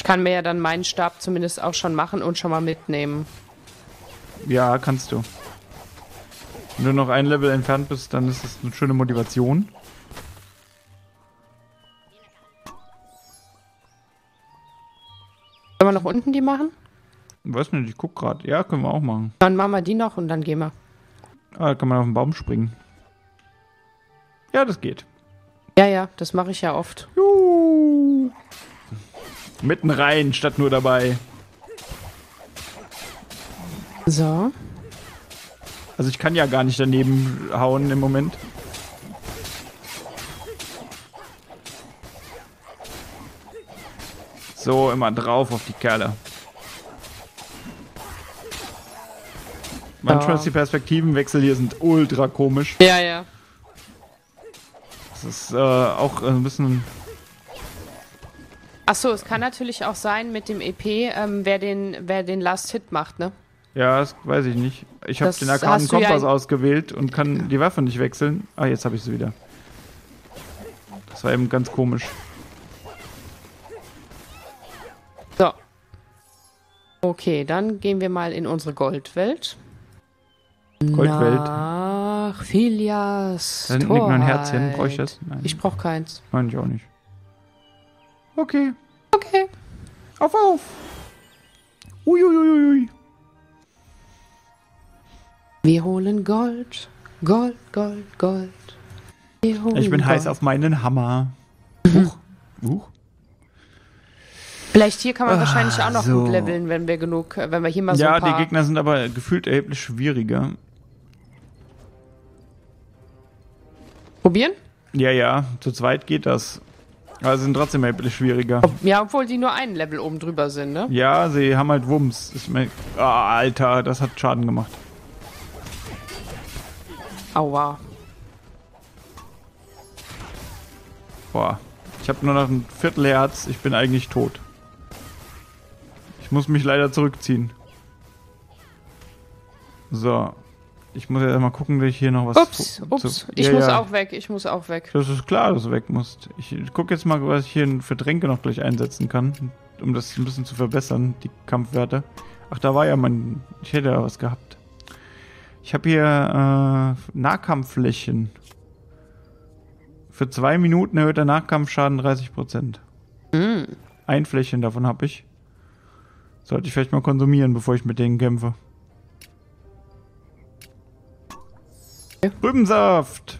kann mir ja dann meinen Stab zumindest auch schon machen und schon mal mitnehmen. Ja, kannst du. Wenn du noch ein Level entfernt bist, dann ist das eine schöne Motivation. Sollen wir noch unten die machen? Weiß nicht, ich guck gerade. Ja, können wir auch machen. Dann machen wir die noch und dann gehen wir. Ah, da kann man auf den Baum springen. Ja, das geht. Ja, das mache ich ja oft. Juhu. Mitten rein, statt nur dabei. So. Also ich kann ja gar nicht daneben hauen im Moment. So, immer drauf auf die Kerle. Manchmal ist die Perspektivenwechsel hier sind ultra komisch. Ja. Das ist auch ein bisschen... Achso, es kann natürlich auch sein mit dem EP, wer den Last Hit macht, ne? Ja, das weiß ich nicht. Ich habe Das den arkanen hast du ja Kompass ausgewählt und kann die Waffe nicht wechseln. Ah, jetzt habe ich sie wieder. Das war eben ganz komisch. So. Okay, dann gehen wir mal in unsere Goldwelt. Goldwelt. Ach, Philias. Da hinten liegt noch ein Herzchen. Brauche ich das? Nein. Ich brauche keins. Nein, ich auch nicht. Okay. Okay. Auf! Uiuiuiui. Wir holen Gold. Gold. Wir holen Ich bin Gold. heiß auf meinen Hammer. Huch. Vielleicht hier kann man wahrscheinlich auch noch so. gut leveln, wenn wir hier mal so Ja, ein paar... die Gegner sind aber gefühlt erheblich schwieriger. Probieren? Ja, zu zweit geht das. Aber sie sind trotzdem erheblich schwieriger. Ja, obwohl die nur ein Level oben drüber sind, ne? Ja, sie haben halt Wumms. Alter, das hat Schaden gemacht. Aua. Boah, ich habe nur noch ein Viertelherz. Ich bin eigentlich tot. Ich muss mich leider zurückziehen. So. Ich muss jetzt mal gucken, dass ich hier noch was... Ups. Ich muss auch weg. Das ist klar, dass du weg musst. Ich gucke jetzt mal, was ich hier für Tränke noch gleich einsetzen kann, um das ein bisschen zu verbessern, die Kampfwerte. Ach, da war ja mein... Ich hätte ja was gehabt. Ich habe hier Nahkampfflächen. Für 2 Minuten erhöht der Nahkampfschaden 30%. Ein Fläschchen davon habe ich. Sollte ich vielleicht mal konsumieren, bevor ich mit denen kämpfe. Rübensaft!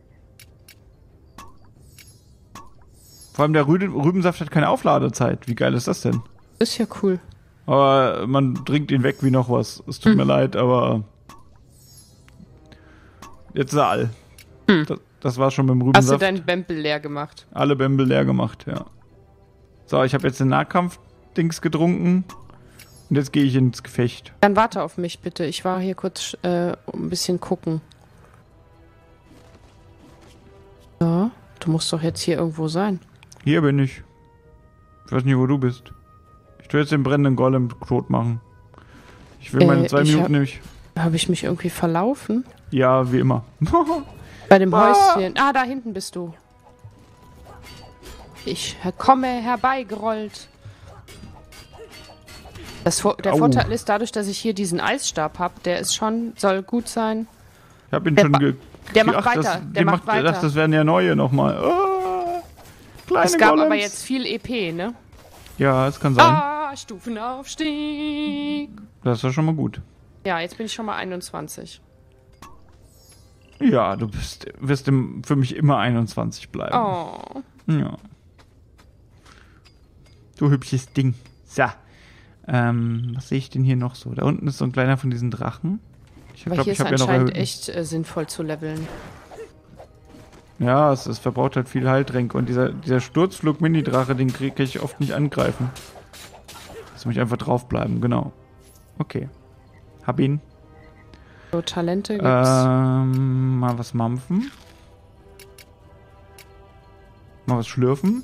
Vor allem der Rübensaft hat keine Aufladezeit. Wie geil ist das denn? Ist ja cool. Aber man trinkt ihn weg wie noch was. Es tut mir leid, aber... Jetzt ist er all. Das war schon mit dem Rübensaft. Hast du deinen Bempel leer gemacht? Alle Bämbel leer gemacht, ja. So, ich habe jetzt den Nahkampf-Dings getrunken. Und jetzt gehe ich ins Gefecht. Dann warte auf mich bitte. Ich war hier kurz ein bisschen gucken. Ja, du musst doch jetzt hier irgendwo sein. Hier bin ich. Ich weiß nicht, wo du bist. Ich tue jetzt den brennenden Golem tot machen. Ich will meine 2 Minuten nämlich... Habe ich mich irgendwie verlaufen? Ja, wie immer. Bei dem Häuschen. Ah, da hinten bist du. Ich komme herbeigerollt. Der Vorteil ist, dadurch, dass ich hier diesen Eisstab habe, der ist schon, soll gut sein. Ich habe ihn schon Der macht weiter. Der macht weiter. Das werden ja neue nochmal. Kleine Es gab Golems. aber jetzt viel EP, ne? Ja, es kann sein. Stufenaufstieg. Das ist ja schon mal gut. Ja, jetzt bin ich schon mal 21. Ja, du wirst für mich immer 21 bleiben. Oh. Ja. Du hübsches Ding. So. Was sehe ich denn hier noch so? Da unten ist so ein kleiner von diesen Drachen. Ich Aber glaube, hier ich ist habe ja noch anscheinend erhöht. echt sinnvoll zu leveln. Ja, es verbraucht halt viel Heiltränke. Und dieser Sturzflug-Mini-Drache, den kann ich oft nicht angreifen. Lass mich einfach draufbleiben, genau. Okay. Hab ihn. So, Talente gibt's. Mal was mampfen. Mal was schlürfen.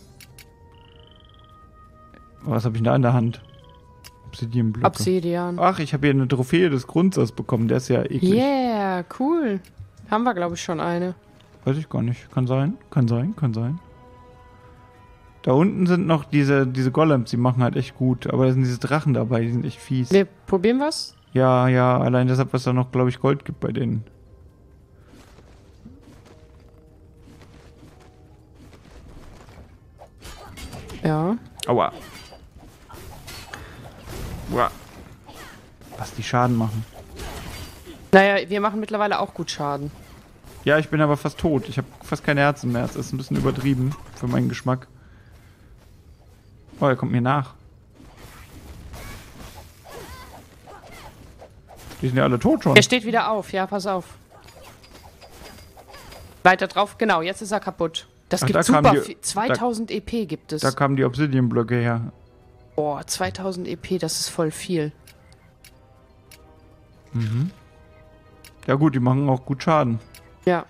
Was habe ich denn da in der Hand? Obsidianblöcke. Obsidian. Ach, ich habe hier eine Trophäe des Grundsatz bekommen. Der ist ja eklig. Yeah, cool. Haben wir, glaube ich, schon eine. Weiß ich gar nicht. Kann sein. Da unten sind noch diese Golems, die machen halt echt gut. Aber da sind diese Drachen dabei, die sind echt fies. Wir probieren was? Ja, ja, allein deshalb, was da noch, glaube ich, Gold gibt bei denen. Ja. Aua. Uah. Was die Schaden machen. Naja, wir machen mittlerweile auch gut Schaden. Ja, ich bin aber fast tot. Ich habe fast keine Herzen mehr. Das ist ein bisschen übertrieben für meinen Geschmack. Oh, er kommt mir nach. Die sind ja alle tot schon. Er steht wieder auf, ja, pass auf. Weiter drauf, genau, jetzt ist er kaputt. Das gibt super viel. 2000 EP gibt es. Da kamen die Obsidian-Blöcke her. Boah, 2000 EP, das ist voll viel. Mhm. Ja gut, die machen auch gut Schaden. Ja.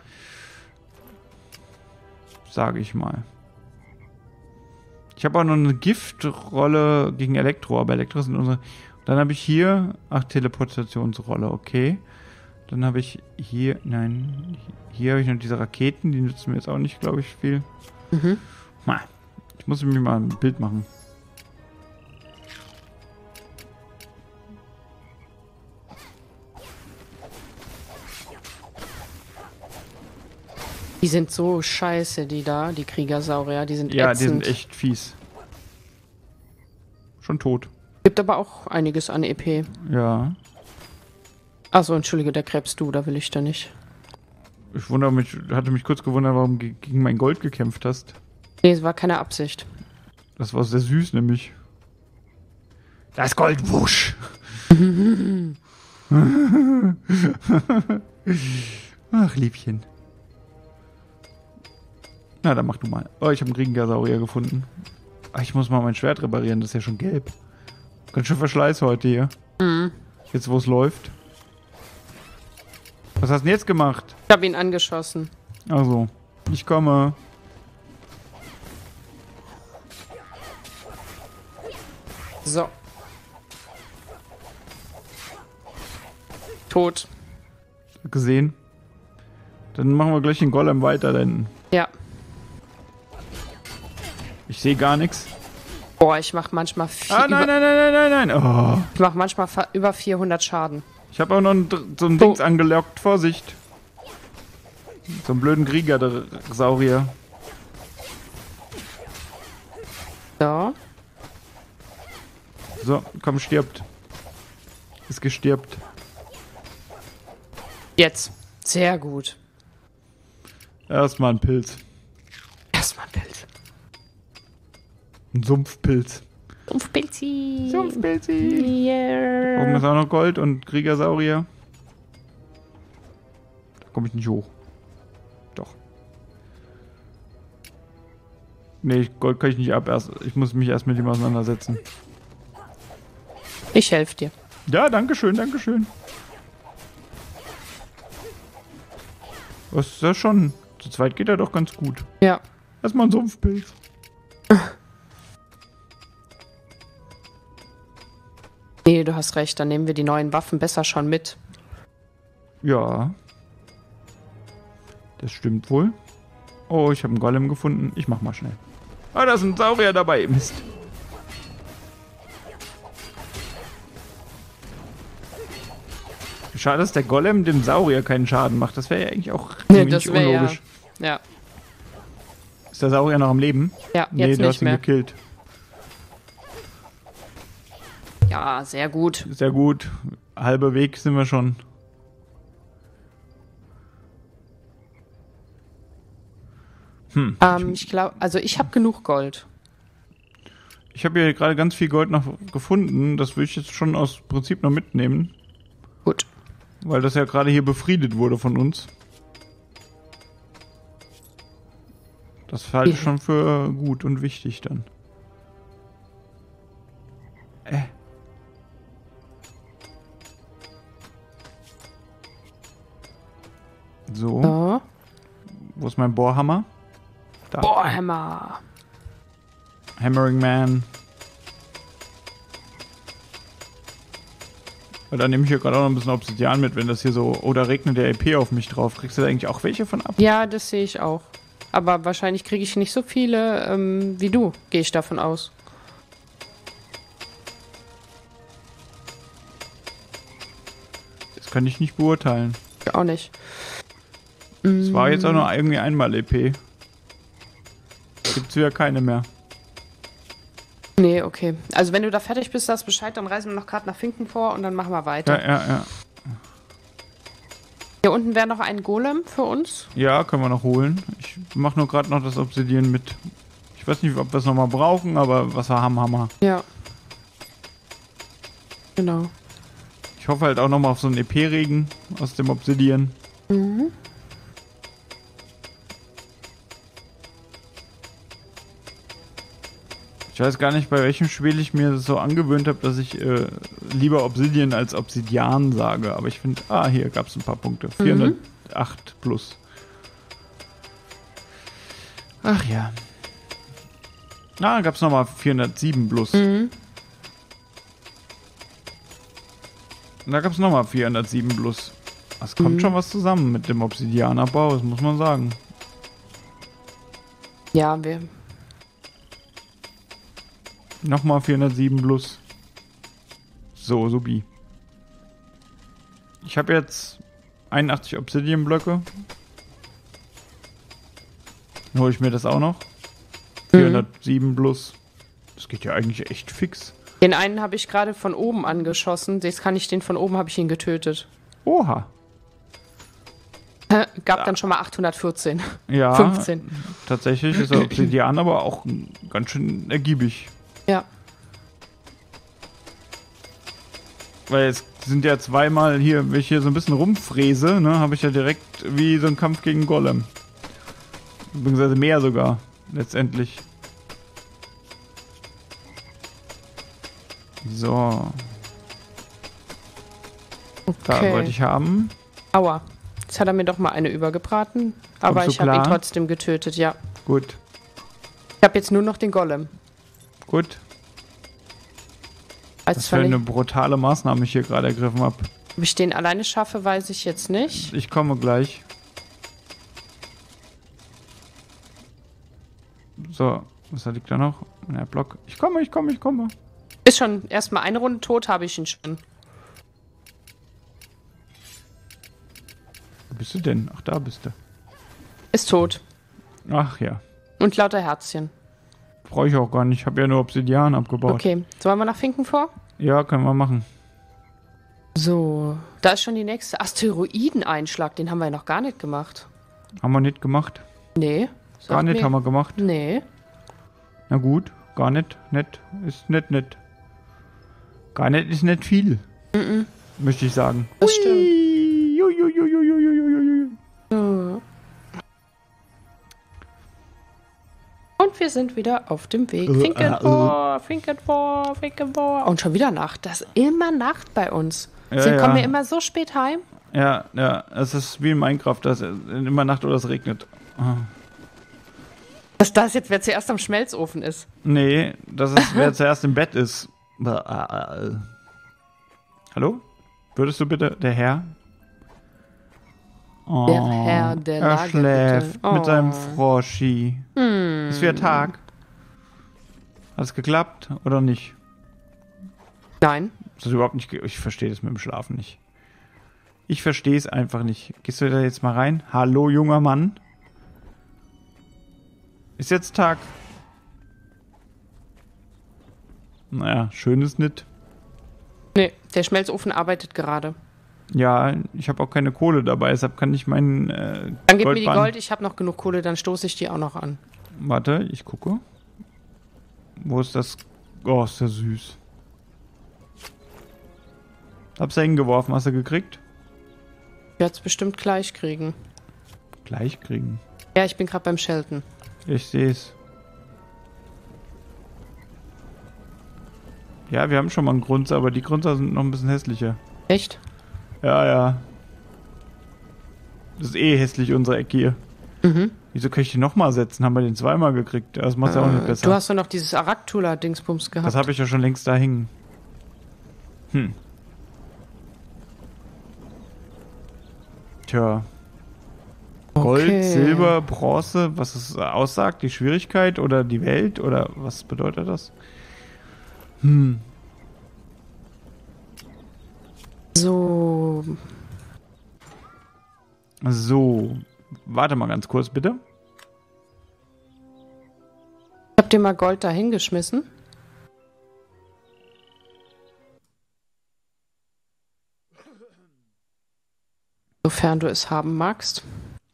Sage ich mal. Ich habe auch noch eine Giftrolle gegen Elektro, aber Elektro sind unsere... Dann habe ich hier... Ach, Teleportationsrolle, okay. Dann habe ich hier... Nein, hier habe ich noch diese Raketen, die nützen mir jetzt auch nicht, glaube ich, viel. Mhm. Ich muss mir mal ein Bild machen. Die sind so scheiße, die Kriegersaurier, die sind Ja, ätzend. die sind echt fies. Schon tot. Gibt aber auch einiges an EP. Ja. Achso, entschuldige, der Krebs du, da will ich da nicht. Ich hatte mich kurz gewundert, warum du gegen mein Gold gekämpft hast. Nee, es war keine Absicht. Das war sehr süß, nämlich. Das Gold, wusch! Ach, Liebchen. Na, dann mach du mal. Oh, ich habe einen Kriegersaurier gefunden. Ach, ich muss mal mein Schwert reparieren, das ist ja schon gelb. Ganz schön Verschleiß heute hier. Mhm. Jetzt, wo es läuft. Was hast du denn jetzt gemacht? Ich habe ihn angeschossen. Also, ich komme. So. Tot. Gesehen. Dann machen wir gleich den Golem weiter, denn Ja. ich sehe gar nichts. Boah, ich mach manchmal Nein. Oh. Ich mach manchmal über 400 Schaden. Ich habe auch noch so ein Dings angelockt. Vorsicht. So einen blöden Krieger-Saurier. So. So, komm, stirbt. Ist gestirbt. Jetzt. Sehr gut. Erstmal ein Pilz. Erstmal ein Pilz. Ein Sumpfpilz. Sumpfpilzi. Sumpfpilzi. Yeah. Oben ist auch noch Gold und Kriegersaurier. Da komme ich nicht hoch. Doch. Nee, Gold kann ich nicht ab. Ich muss mich erst mit ihm auseinandersetzen. Ich helfe dir. Ja, dankeschön, dankeschön. Was ist das schon? Zu zweit geht er doch ganz gut. Ja. Erstmal ein Sumpfpilz. Nee, du hast recht. Dann nehmen wir die neuen Waffen besser schon mit. Ja. Das stimmt wohl. Oh, ich habe einen Golem gefunden. Ich mach mal schnell. Ah, da ist ein Saurier dabei. Mist. Schade, dass der Golem dem Saurier keinen Schaden macht. Das wäre ja eigentlich auch ziemlich unlogisch. Ja. Ist der Saurier noch am Leben? Ja, Nee, jetzt du hast nicht ihn mehr. gekillt. Ja, sehr gut. Sehr gut. Halber Weg sind wir schon. Ich glaube, also ich habe genug Gold. Ich habe hier gerade ganz viel Gold noch gefunden. Das würde ich jetzt schon aus Prinzip noch mitnehmen. Gut. Weil das ja gerade hier befriedet wurde von uns. Das halte ich schon für gut und wichtig dann. So. So. Wo ist mein Bohrhammer? Da. Bohrhammer. Hammering Man. Und dann nehme ich hier gerade auch noch ein bisschen Obsidian mit, wenn das hier so... Oh, da regnet der EP auf mich drauf. Kriegst du da eigentlich auch welche von ab? Ja, das sehe ich auch. Aber wahrscheinlich kriege ich nicht so viele wie du, gehe ich davon aus. Das kann ich nicht beurteilen. Ich auch nicht. Es war jetzt auch nur irgendwie einmal EP. Gibt's wieder keine mehr. Nee, okay. Also wenn du da fertig bist, sagst Bescheid, dann reisen wir noch gerade nach Finkenvor und dann machen wir weiter. Ja. Hier unten wäre noch ein Golem für uns. Ja, können wir noch holen. Ich mache nur gerade noch das Obsidian mit. Ich weiß nicht, ob wir es nochmal brauchen, aber was wir haben, haben wir. Ja. Genau. Ich hoffe halt auch nochmal auf so einen EP-Regen aus dem Obsidian. Mhm. Ich weiß gar nicht, bei welchem Spiel ich mir das so angewöhnt habe, dass ich lieber Obsidian als Obsidian sage. Aber ich finde, hier gab es ein paar Punkte. 408 plus. Ach ja. Gab es nochmal 407 plus. Mhm. Da gab es nochmal 407 plus. Es kommt schon was zusammen mit dem Obsidianabbau, das muss man sagen. Ja, Nochmal 407 plus. So, subi. Ich habe jetzt 81 Obsidian-Blöcke. Dann hole ich mir das auch noch. 407 plus. Das geht ja eigentlich echt fix. Den einen habe ich gerade von oben angeschossen. Jetzt kann ich den von oben, habe ich ihn getötet. Oha. Gab dann schon mal 814. Ja, 15. Tatsächlich ist der Obsidian aber auch ganz schön ergiebig. Ja. Weil es sind ja zweimal hier, wenn ich hier so ein bisschen rumfräse, ne, habe ich ja direkt wie so ein Kampf gegen Golem. Beziehungsweise mehr sogar, letztendlich. So. Da Okay. wollte ich haben. Aua. Jetzt hat er mir doch mal eine übergebraten. Aber Kommst du ich habe ihn klar? trotzdem getötet, ja. Gut. Ich habe jetzt nur noch den Golem. Gut. Als Was für eine brutale Maßnahme ich hier gerade ergriffen habe. ob ich den alleine schaffe, weiß ich jetzt nicht. Ich komme gleich. So, was liegt da noch? Der Block. Ich komme. Ist schon erstmal eine Runde tot, habe ich ihn schon. Wo bist du denn? Ach, da bist du. Ist tot. Ach ja. Und lauter Herzchen. Brauche ich auch gar nicht. Ich habe ja nur Obsidian abgebaut. Okay, sollen wir nach Finkenvor? Ja, können wir machen. So, da ist schon die nächste Asteroideneinschlag. Den haben wir ja noch gar nicht gemacht. Haben wir nicht gemacht. Nee. Gar nicht haben wir gemacht. Nee. Na gut, gar nicht. Nett ist nett. Gar nicht ist nicht viel. Möchte ich sagen. Das stimmt. Ui. So. Und wir sind wieder auf dem Weg. Finkenvor. Und schon wieder Nacht. Das ist immer Nacht bei uns. Kommen wir immer so spät heim? Ja, es ist wie in Minecraft, dass immer Nacht oder es regnet. Dass das jetzt, wer zuerst am Schmelzofen ist. Nee, das ist, wer zuerst im Bett ist. Hallo? Würdest du bitte, der Herr? Oh, Der Herr der er Lage, schläft bitte. mit seinem Oh. Froschi. Ist wieder Tag. Hat es geklappt oder nicht? Nein. Ist das überhaupt nicht? Ich verstehe das mit dem Schlafen nicht. Ich verstehe es einfach nicht. Gehst du da jetzt mal rein? Hallo, junger Mann. Ist jetzt Tag. Naja, schön ist nicht. Nee, der Schmelzofen arbeitet gerade. Ja, ich habe auch keine Kohle dabei, deshalb kann ich meinen Dann gib mir die Goldbahn- Gold, ich habe noch genug Kohle, dann stoße ich die auch noch an. Warte, ich gucke. Wo ist das? Oh, ist der süß. Hab's da hingeworfen, hast du gekriegt? Ich werde es bestimmt gleich kriegen. Gleich kriegen. Ja, ich bin gerade beim Shelton. Ich seh's. Ja, wir haben schon mal einen Grunzer, aber die Grunzer sind noch ein bisschen hässlicher. Echt? Ja. Das ist eh hässlich, unsere Ecke hier. Wieso kann ich die nochmal setzen? Haben wir den zweimal gekriegt? Das macht's ja auch nicht besser. Du hast doch noch dieses Araktula-Dingsbums gehabt. Das habe ich ja schon längst da hängen. Tja. Gold, Okay. Silber, Bronze, was es aussagt, die Schwierigkeit oder die Welt oder was bedeutet das? So. So, warte mal ganz kurz, bitte. Habt ihr mal Gold da hingeschmissen? Sofern du es haben magst.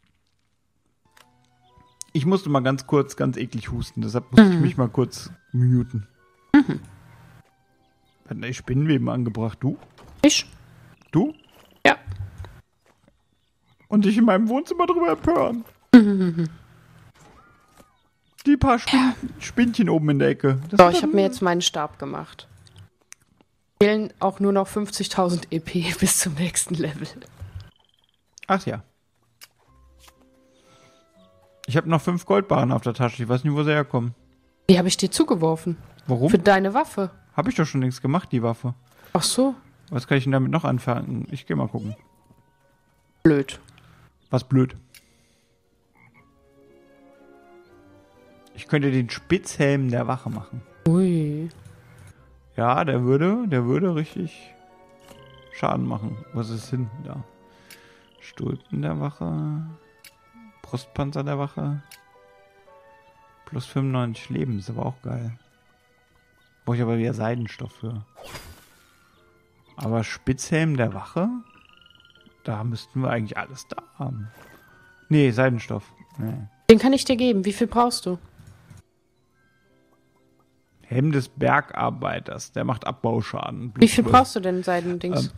Ich musste mal ganz kurz, ganz eklig husten, deshalb musste ich mich mal kurz muten. Hat eine Spinnenweben angebracht, du? Ich? Du? Ja. Und dich in meinem Wohnzimmer drüber empören. Die paar Spinnchen oben in der Ecke. Das So, ist ich dann- habe mir jetzt meinen Stab gemacht. Fehlen auch nur noch 50.000 EP bis zum nächsten Level. Ach ja. Ich habe noch 5 Goldbarren auf der Tasche. Ich weiß nicht, wo sie herkommen. Die habe ich dir zugeworfen. Warum? Für deine Waffe. Habe ich doch schon längst gemacht, die Waffe. Ach so, Was kann ich denn damit noch anfangen? Ich gehe mal gucken. blöd. Was blöd. Ich könnte den Spitzhelm der Wache machen. Ui. Ja, der würde richtig Schaden machen. Was ist hinten da? Stulpen der Wache. Brustpanzer der Wache. Plus 95 Leben, ist aber auch geil. Brauche ich aber wieder Seidenstoff für. Aber Spitzhelm der Wache? Da müssten wir eigentlich alles da haben. Nee, Seidenstoff. Nee. Den kann ich dir geben. Wie viel brauchst du? Helm des Bergarbeiters, der macht Abbauschaden. Wie viel brauchst du denn Seidendings?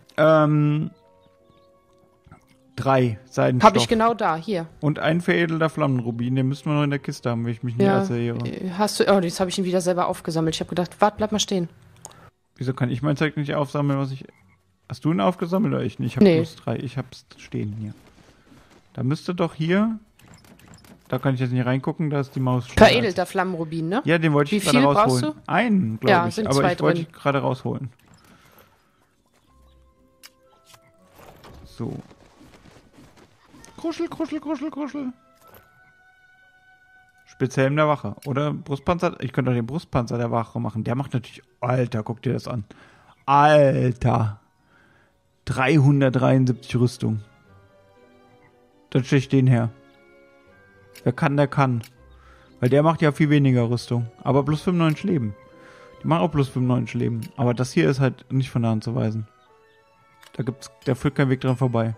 3 Seidenstoff. Habe ich genau da, hier. Und ein veredelter Flammenrubin, den müssen wir noch in der Kiste haben, wenn ich mich nicht Ja. erzähle. Hast du. Oh, das habe ich ihn wieder selber aufgesammelt. Ich habe gedacht, warte, bleib mal stehen. Wieso kann ich mein Zeug nicht aufsammeln, was ich... Hast du ihn aufgesammelt oder ich nicht? Ich habe Nee. plus 3, ich hab's stehen hier. Da müsste doch hier... Da kann ich jetzt nicht reingucken, da ist die Maus schneller als- Veredelter Flammenrubin, ne? Ja, den wollte ich Wie gerade viel brauchst rausholen. Einen, Ja, glaube ich. sind Aber 2 ich wollte drin. gerade rausholen. So. Kruschel, Kruschel, Kruschel, Kruschel. Spitzhelm der Wache. Oder Brustpanzer. Ich könnte auch den Brustpanzer der Wache machen. Der macht natürlich... Alter, guck dir das an. Alter. 373 Rüstung. Dann stelle ich den her. Wer kann, der kann. Weil der macht ja viel weniger Rüstung. Aber plus 95 Leben. Die machen auch plus 95 Leben. Aber das hier ist halt nicht von der Hand zu weisen. Da führt kein Weg dran vorbei.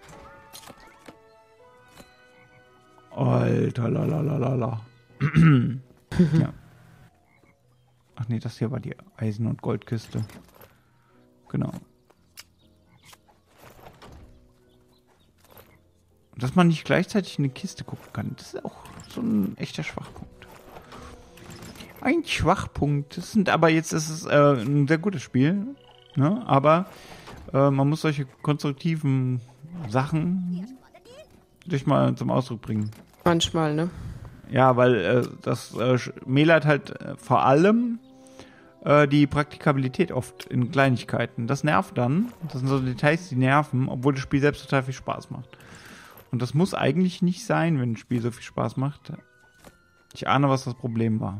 Alter, lalalala. Ja. Ach nee, das hier war die Eisen- und Goldkiste. Genau. Und dass man nicht gleichzeitig in eine Kiste gucken kann, das ist auch so ein echter Schwachpunkt. Ein Schwachpunkt. Das ist ein sehr gutes Spiel. Ne? Aber man muss solche konstruktiven Sachen durch mal zum Ausdruck bringen. Manchmal, ne? Ja, weil das schmälert halt vor allem die Praktikabilität oft in Kleinigkeiten. Das nervt dann. Das sind so Details, die nerven, obwohl das Spiel selbst total viel Spaß macht. Und das muss eigentlich nicht sein, wenn ein Spiel so viel Spaß macht. Ich ahne, was das Problem war.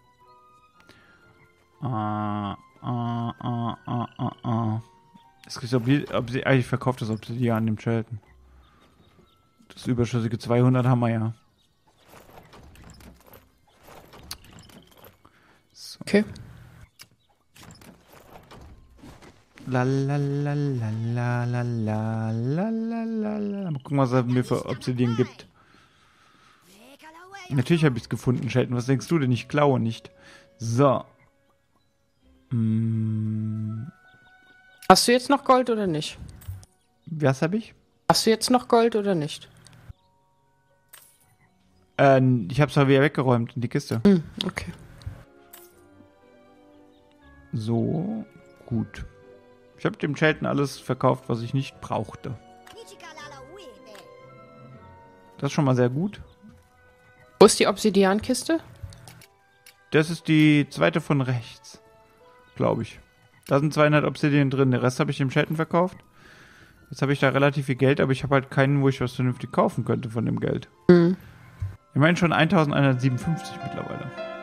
Es ist ich verkaufe das Obsidian dem Chelten. Das überschüssige 200 haben wir ja. So. Okay. La la la la la la la la la la la. Mal gucken, was er mir für Obsidian gibt. Natürlich habe ich es gefunden, Shelton. Was denkst du denn? Ich klaue nicht. So. Hast du jetzt noch Gold oder nicht? Was habe ich? Hast du jetzt noch Gold oder nicht? Ich habe es aber wieder weggeräumt in die Kiste. Okay. So. Gut. Ich habe dem Shelton alles verkauft, was ich nicht brauchte. Das ist schon mal sehr gut. Wo ist die Obsidiankiste? Das ist die zweite von rechts. Glaube ich. Da sind 200 Obsidian drin. Den Rest habe ich dem Shelton verkauft. Jetzt habe ich da relativ viel Geld, aber ich habe halt keinen, wo ich was vernünftig kaufen könnte von dem Geld. Mhm. Ich meine schon 1157 mittlerweile.